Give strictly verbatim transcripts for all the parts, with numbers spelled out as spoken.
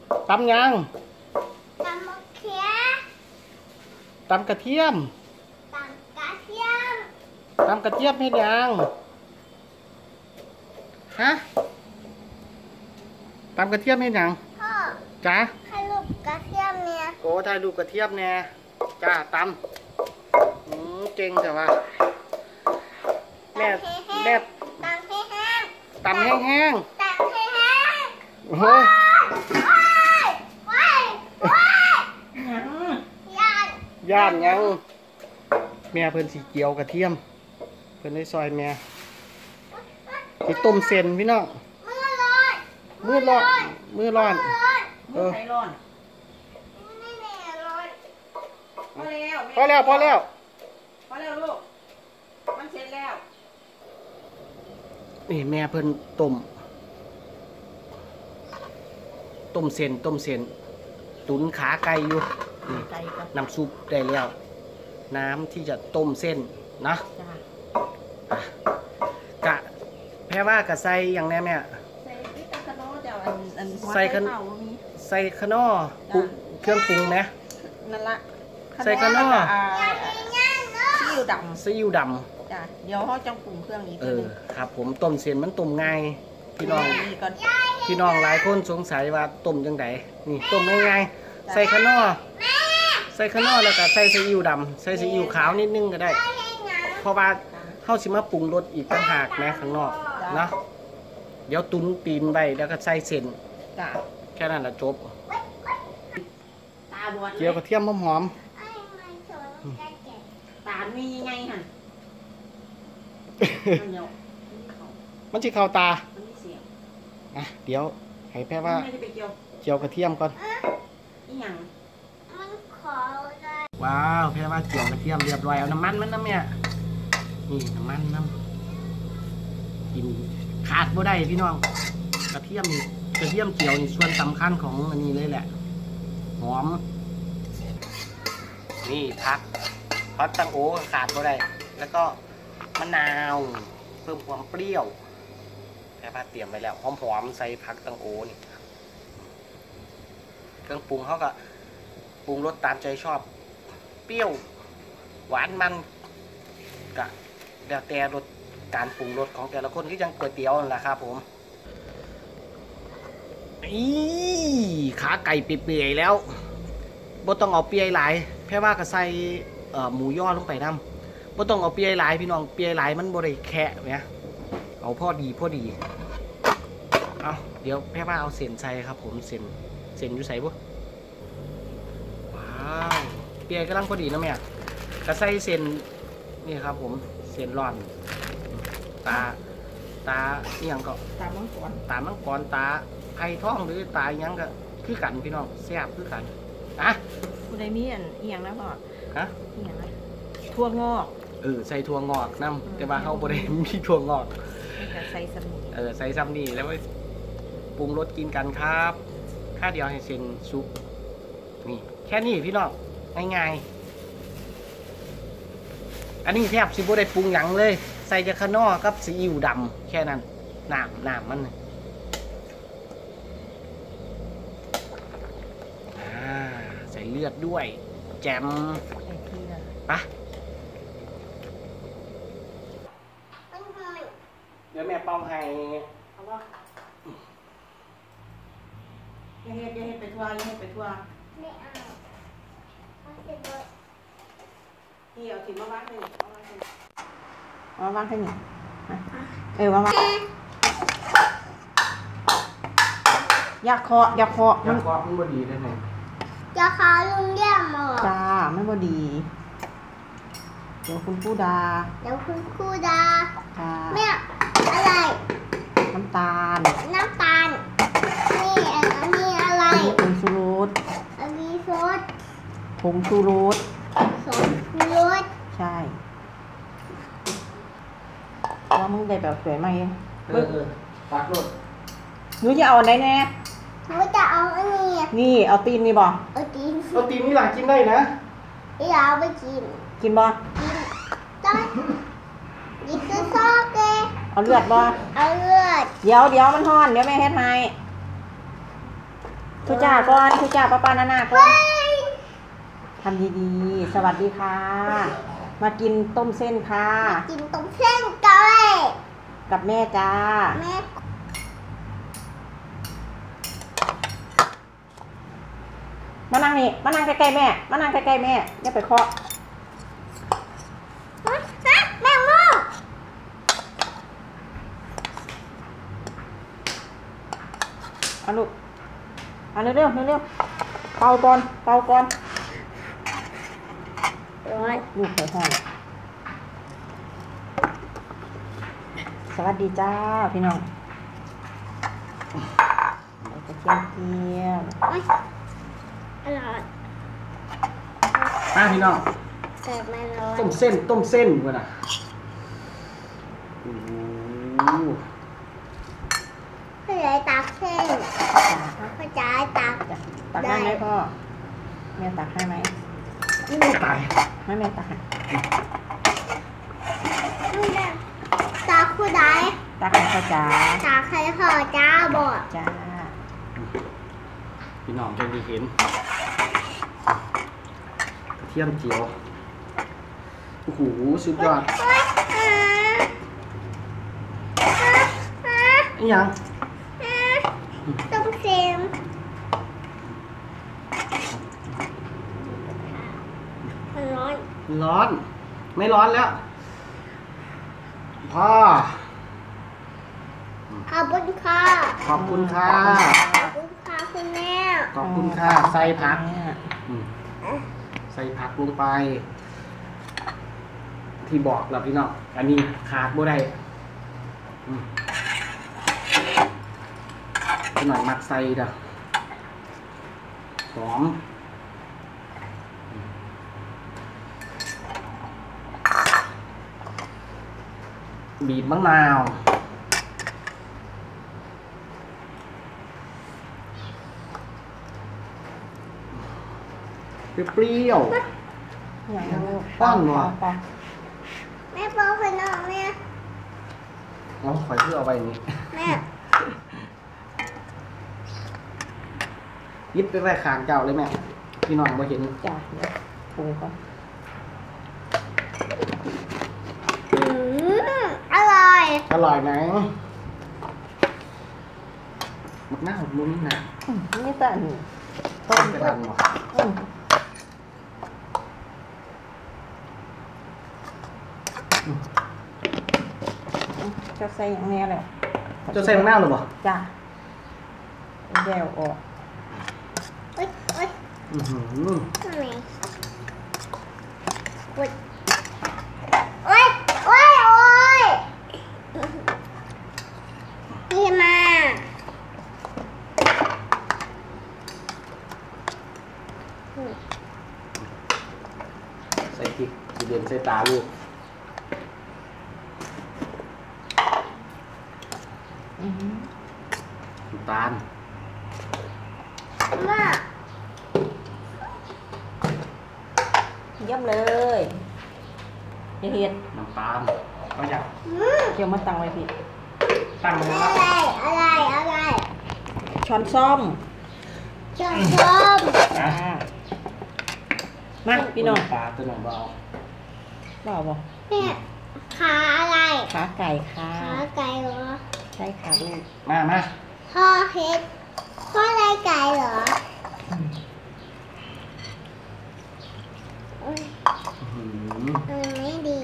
ตำยังตำมะเขือตำกระเทียมตำกระเทียมตำกระเทียมให้ยังฮะตำกระเทียมให้ยังพ่อจ้าให้ลูกกระเทียมเนี่ยโอ้ถ่ายรูปกระเทียมเนี่ยจ้าตำอืมเก่งแต่ว่าแม่แม่ตำให้แห้งตำแห้งๆตำให้แห้งโอ้ยว้ายว้ายย่านย่านยังแม่เพิ่นสีเกียวกระเทียมเพิ่นได้ซอยแม่สิต้มเส้นพี่น้องมือร้อนมือร้อนมือร้อนเออร้อนไม่แน่ร้อนพอแล้วพอแล้วพอแล้วพอแล้วลูกมันเสร็จแล้วนี่แม่เพิ่นต้มต้มเส้นต้มเส้นตุ๋นขาไก่อยู่นี่น้ำซุปได้แล้วน้ำที่จะต้มเส้นนะกะแพ่ว่ากะใส่อย่างแน่แม่ใส่ขนอจะอันอันใส่ขนใส่ขนอปรุงเครื่องปรุงนะนั่นละใส่ขนอซีอิ๊วดำซีอิ๊วดำจ้ะเดี๋ยวเขาจังปรุงเครื่องนี้เออครับผมต้มเส้นมันต้มง่ายพี่น้องพี่น้องหลายคนสงสัยว่าต้มจังไดนี่ต้มง่ายๆใส่ขนอใส่ขนอแล้วก็ใส่ซีอิ๊วดำใส่ซีอิ๊วขาวนิดนึงก็ได้เพราะว่าเข้าชิมาปรุงรสอีกต่างหากแม้ข้างนอกนะเดี๋ยวตุ้นตีนไว้แล้วก็ใส่เส้นแค่นั้นละจบเจียวกระเทียมหอมตามีไงฮะมันจะเข้าตาอ่ะเดี๋ยวให้แพ่ว่าเจียวกระเทียมก่อนว้าวแพ่ว่าเจียวกระเทียมเรียบร้อยเอาน้ำมันมันน้ำเนี่ยนี่น้ำมันน้ำกินขาดบ่ได้พี่น้องกระเทียมนี่กระเทียมเจียวนี่ส่วนสำคัญของอันนี้เลยแหละหอมนี่พักพักตังโอขาดบ่ได้แล้วก็มะนาวเพิ่มความเปรี้ยวแค่ว่าเตรียมไปแล้วหอมๆใส่พักตังโอนี่เครื่องปรุงเขาก็ปรุงรสตามใจชอบเปรี้ยวหวานมันกะแล้วแต่รสการปรุงรสของแต่ละคนที่ยังก๋วยเตี๋ยวนั่นแหละครับผมอีขาไก่เปื่อยๆแล้วบ่ต้องเอาเปียหลายแค่ว่าก็ใส่หมูย่อลงไปน้ำบ่ต้องเอาเปียหลายพี่น้องเปียหลายมันบ่ได้แคะเนี่ยเอาพอดีพอดีเอาเดี๋ยวแค่ว่าเอาเส้นใส่ครับผมเส้นเส้นอยู่ใส่บ่ว้าวเปียกำลังพอดีนะแม่ก็ใส่เส้นนี่ครับผมเส้นร้อนตาตาเอียงก็ตามังกรตามังกรตาไข่ท้องหรือตายังก็คือกันพี่น้องแซ่บคือกันอ่ะคุณได้มีอันเอียงนะพ่อฮะเอียงนะถั่วงอกเออใส่ถั่วงอกน้ำแต่ว่าเขาบ่ได้มีถั่วงอกใส่ซ้ำนี่เออใส่ซ้ำนี่แล้วไปปรุงรสกินกันครับข้าเดียวให้เส้นซุปนี่แค่นี้พี่น้องง่ายๆอันนี้แทบสิบ่ได้ปรุงหยังเลยใส่จะขนอกับซีอิ๊วดำแค่นั้นน้ำน้ำมันใส่เลือดด้วยแจมปะเดี๋ยวแม่เป่าให้เอาว่าอย่าเฮ็ดอย่าเฮ็ดไปทั่วอย่าเฮ็ดไปทั่วไม่เอานี่เอาถิ่นมาวางให้เอามาวางให้นี่เออมาวางอย่าเคาะอย่าเคาะมันเคาะมันบ่ดีได้ไงจะขอลุงเยี่ยมหมดจ้าไม่บ่ดีเดี๋ยวคุณครูดาเดี๋ยวคุณครูดาแม่อะไรน้ำตาลน้ำตาลนี่อันนี้อะไรผงชูรสอันนี้ซอสผงชูรสผงชูรสใช่ว่ามึงได้แบบสวยไหมเออเออปักรถหนูจะเอาอันไหนแน่หนูจะเอาอันนี้นี่เอาตีนนี่บ่เอาตีนเอาตีนนี่หลังกินได้นะอย่าเอาไปกินกินบ่กินต้นนี่คือซอสเกเอาเลือดบ่เอาเลือดเดี๋ยวเดี๋ยวมันฮ้อนเดี๋ยวแม่เฮ็ดให้ทุจ้าก่อนทุจ้าป้าป้านานาก่อนทำดีๆสวัสดีค่ะ มากินต้มเส้นค่ะกินตรงเส้นกันเลยกับแม่จ้าแม่มานั่งนี่มานั่งใกล้ๆแม่มานั่งใกล้ๆแม่อย่าไปเคาะฮะแม่งูเอาลูกเอาเร็วๆเร็วๆเป่าก่อนเป่าก่อนร้อนลูกใส่ห้องสวัสดีจ้าพี่น้องเอากระเทียมเทียมอร่อยมาพี่น้องแต่ไม่ร้อนต้มเส้นต้มเส้นก่อนนะโอ้โหพ่อใหญ่ตักเส้นพ่อจ๋าตักจ้ะตักให้ไหมพ่อแม่ตักให้ไหมไม่ตายให้แม่ตักให้ตักผู้ใดตักให้พ่อจ๋าตักใครพ่อจ้าบอกจ้าพี่น้องจะได้เห็นกระเทียมเจียวโอ้โหสุดยอดเฮ้ยอ่าอ่าไอ้หยังอ่าต้มเส้นมันร้อนร้อน ไม่ร้อนแล้วพ่อขอบคุณค่ะขอบคุณค่ะขอบคุณค่ะคุณแม่ขอบคุณค่ะใส่ผักแม่อืมใส่ผักลงไป ที่บอกแล้วพี่น้องอันนี้ขาดบ่ได้อืมหน่อยมักใส่เด้อหอมบีบมะนาวเปรี้ยวอย่างลูกป้อนเหรอป้อนแม่เปิดให้น้องแม่ๆเอาข่อยเพื่อเอาไว้อย่างนี้แม่ยิบไปไว้ข้างเจ้าเลยแม่พี่น้องบ่เห็นจ้าเดี๋ยวปรุงก่อนอืมอร่อยอร่อยไหมมักหน้าของลุ้นนะอืมนี่แต่อันนี้ต้มกระดันหรออืมจะใส่อย่างนี้แหละจะใส่มักหน้าหรือเปล่าจ้าแยวออกเอ้ยเอ้ยอือหือทำไมโอ้ยโอ้ยโอ้ยโอ้ยนี่มาใส่พริกสีเด่นใส่ตาลูกอือหือน้ำตาลมาเยี่ยมเลยอย่าเห็ดน้ำตาลก็อยากอืมเกี่ยวมาตั้งไว้พี่ตั้งไว้อะแล้วไรอะไรอะไรช้อนส้อมชมชมอ่ามาพี่น้องปลาตัวหน่อยเบาบ่าวบ่เนี่ยขาอะไรขาไก่ค่ะขาไก่เหรอใช่ค่ะลูกมามาพ่อเฮ็ดพ่ออะไรไก่เหรออุ๊ยอื้อหือมันไม่ดี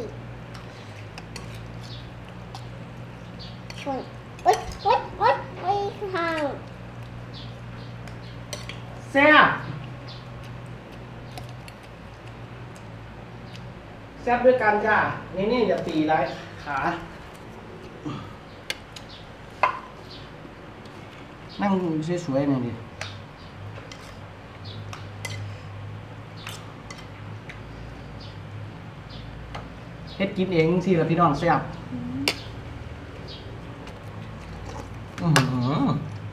ชนอุ๊ยอุ๊ยอุ๊ยอุ๊ยทางแซ่บแซ่บด้วยกันจ้านี่นี่อย่าตีไรขานั่งสวยๆหน่อยดิเฮ็ดกินเองสิล่ะพี่น้องแซ่บอือหือ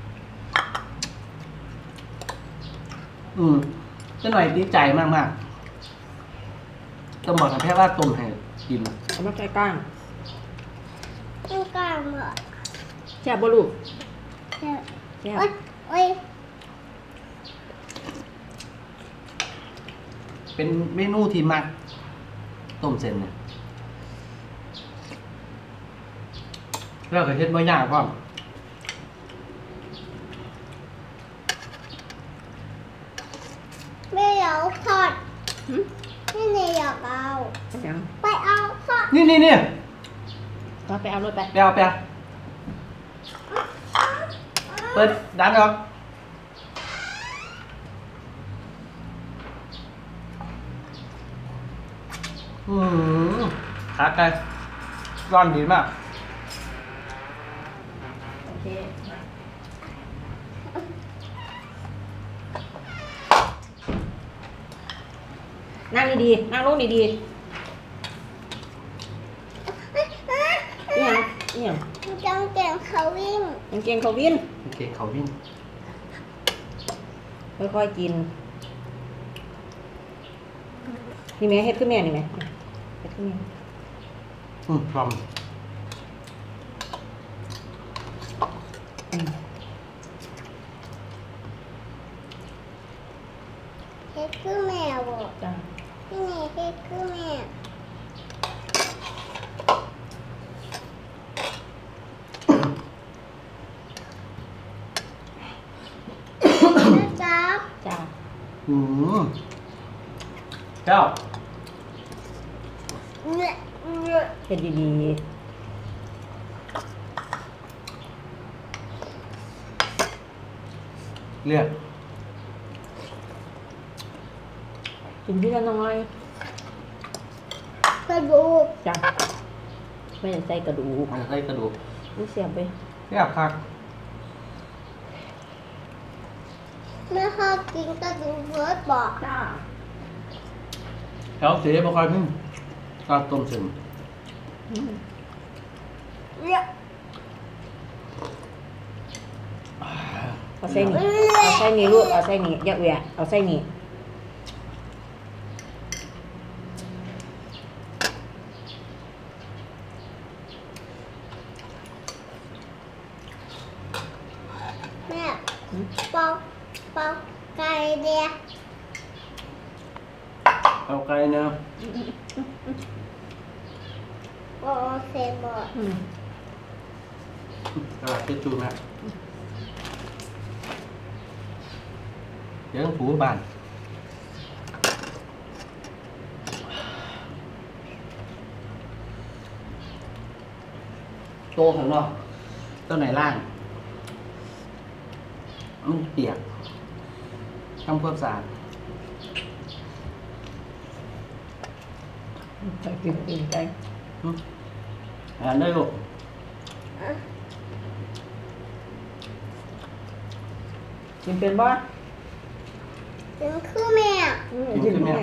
อืมจะหน่อยดีใจมากมากๆต้องบอกกับแค่ว่าต้มให้กินเอามาใส่ก้างต้องการเหรอแซ่บบ่ลูกเนี่ยแซ่บอุ๊ยอุ๊ยเป็นเมนูที่มักต้มเส้นเนี่ยแล้วก็เฮ็ดบ่ยากพร้อมไม่อยากทอดหืมไม่ได้อยากเอายังไปเอาทอดนี่นี่นี่ก็ไปเอารถไปไปเอาไปเอาเปิดดันออกอืมขาไก่ร้อนดีมากโอเคนั่งดีๆนั่งลงดีๆนี่ยังนี่ยังจังเก่งเขาวิ่งกางเกงเขาวินโอเคเขาวิ่งค่อยๆกิน นี่แม่เฮ็ดขึ้นแม่นี่แม่เฮ็ดขึ้นแม่อืมพร้อมอืมเฮ็ดคือแม่บอกจ้าที่นี่เฮ็ดคือแม่นะครับจ้าอืมเจ้าเนี่ยเนี่ยเฮ็ดดีเลือกๆกินที่ละน้อยกระดูกจ้าไม่ได้ใส่กระดูกมันใส่กระดูกนี่เสียบไปเรียบคักไม่ชอบกินกระดูกเบิร์ดบอกจ้าแถวเสียบ่ค่อยพึ่งก็ต้มเส้นเนี่ยเอาใส่นี่เอาใส่นี่ลูกเอาใส่นี่อย่าแหวะเอาใส่นี่แม่ปอกปอกไก่เดียเอาไก่เนาะโอเซบอดอืมกระดาษทิชชู่นะเดี๋ยวต้องถูบ้านโตข้างนอกตัวไหนล่าง มันเปียกทำความสะอาดใส่กินกินไปอืมอ่านได้ลูกกินเป็นบ่เป็นคือแม่อืมกินแม่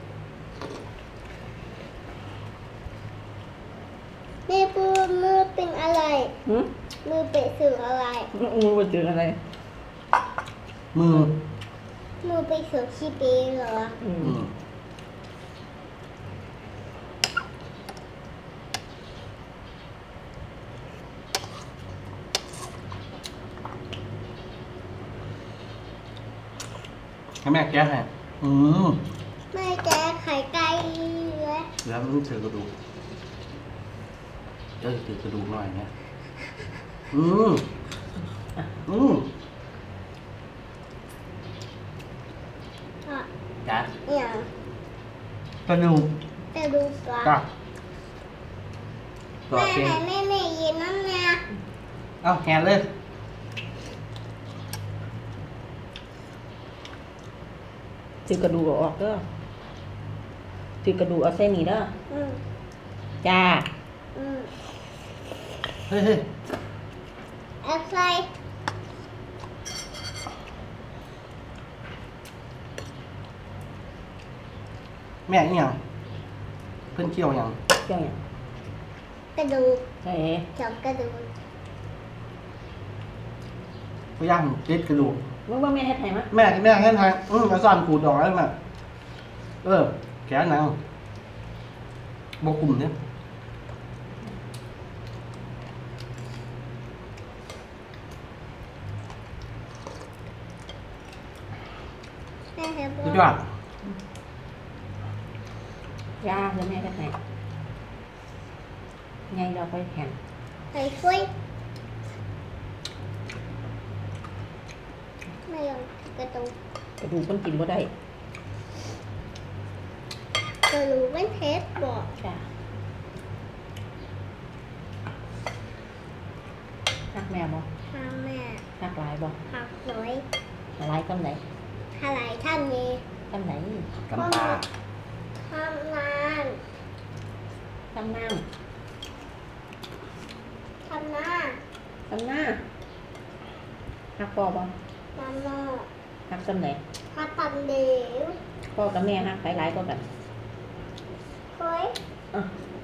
แม่ปูมือเป็นอะไรหืมมือเป็นสื่ออะไรมือมาเจออะไรมือมือเป็นสื่อชีเปเหรออืมอืมให้แม่แก้ให้อืมแม่แกไข่ไก่เลยแล้วมันถือกระดูกเดี๋ยวจะถือกระดูกหน่อยนะอืมอืมอ่ะจ้ะเนี่ยกระดูกกระดูกกจ้ะะต่อแม่เป็นให้แม่แม่ยินนั่นเนี่ยเอาแหนเลยถือกระดูกออกเด้อถือกระดูกเอาใส่นี่เด้ออืมจ้าอืมเฮ้ยเฮ้ยเอาใส่แม่อีหยังเพิ่นเกี่ยวหยังเจ้าหยังกระดูกใส่จับกระดูกพยายามติดกระดูกมึงว่าแม่เฮ็ดให้มะแม่แม่เห็นทางอืมเอาซ่อนขูดออกแล้วแม่เออแขนหนังบกลุ่มเนี่ยแม่ให้บสุอดยอดยาเดี๋ยวแม่จะให้ไงเราไปแข่งใส่ถ้วยไม่ยอมกระตุกกระดูกมันกินบ่ได้กระดูกเป็นเทปบอกจ้ะหักแม่บ่ทางแม่หักหลายบ่ผักน้อยหลายกำไหนอะไรท่านนี้กำไหนกำปลาทำงานกำนั่งทำหน้ากำหน้าหักพ่อบ่ทำหม้อหักกำไหนทำตำเดียวพ่อกับแม่หักหลายๆก็กันเฮ้ยอ่ะ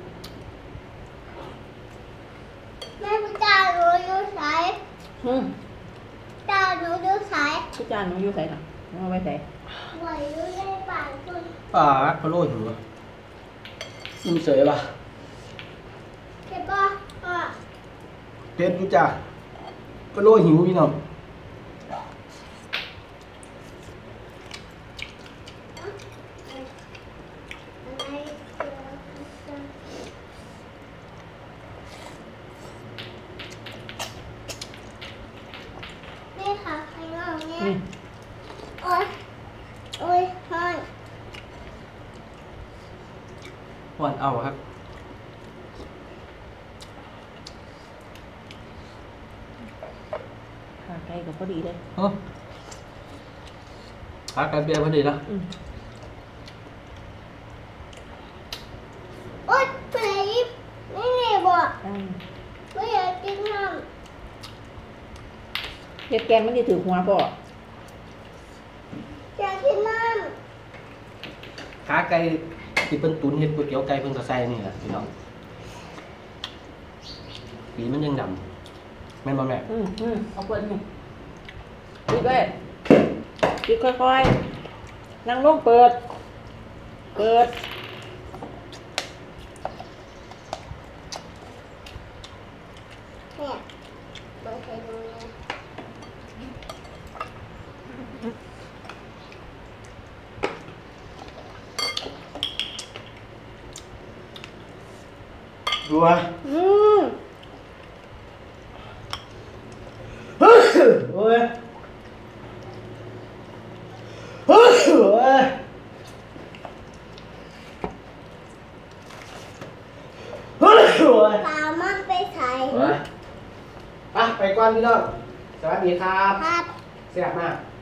แม่พี่จ้าหนูดูใสฮึมจ้าหนูดูใสพี่จานหนูอยู่ใส่น่ะหนูเอาไว้ใส่ไหวดูได้ป่านคุณปลาพะโล้หิวอิ่มเสยป่ะเจ็บป่ะอ่ะเผ็ดอยู่จ้ะพะโล้หิวพี่น้องอะไรแม่ค่ะใครบ้างเนี่ยนี่โอ๊ยโอ๊ยฮอนหวานเอาครับขาไก่ก็พอดีเลยเฮ้ยพักกันเบียร์พอดีนะอืมโอ๊ยไปไหนนี่นี่บอกได้ไม่อยากกินน้เฮ็ดแกงมันสิถือหัวพ่อำอยากกินน้ขาไก่ที่เพิ่นตุ๋นเฮ็ดก๋วยเตี๋ยวไก่เพิ่นก็ใส่นี่แหละพี่น้องปีมันยังดำแม่นบ่แม่อืมอืมเอาเปิดนี่ปิดเลยปิดค่อยๆนั่งลงเปิด เปิดำเนี่ยเปิดให้ดูนะดูอ่ะอืมโอ้ยโอ้ยโอ้ยโอ้ยปลามันไปใส่ไปไปก่อนพี่น้อง สวัสดีครับครับเสียบมากค